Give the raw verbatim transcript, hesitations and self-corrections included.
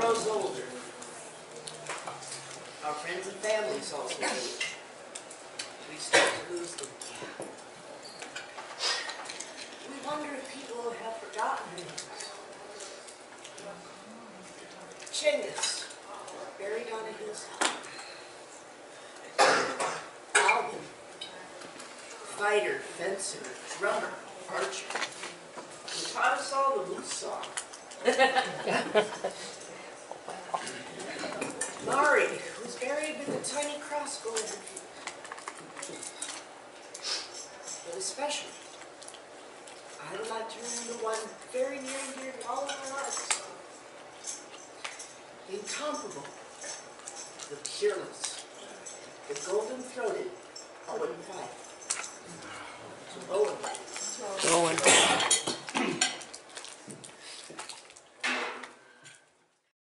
grows older, our friends and families also age. We start to lose them. We wonder if people have forgotten things. Chinggis, buried on a hillside. Alvin, fighter, fencer, drummer, archer. He taught us all the moose song. Mari, who's buried with a tiny crossbow in her feet. But especially, I would like to remember one very near and dear to all of our hearts. The incomparable, the peerless, the golden-throated Owen Fife. Owen. Owen.